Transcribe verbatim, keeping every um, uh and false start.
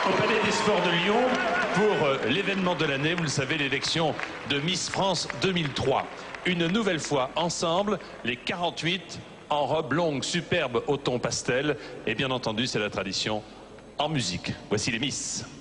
au Palais des Sports de Lyon pour euh, l'événement de l'année, vous le savez, l'élection de Miss France deux mille trois. Une nouvelle fois ensemble, les quarante-huit en robe longue, superbe au ton pastel. Et bien entendu, c'est la tradition en musique. Voici les Miss.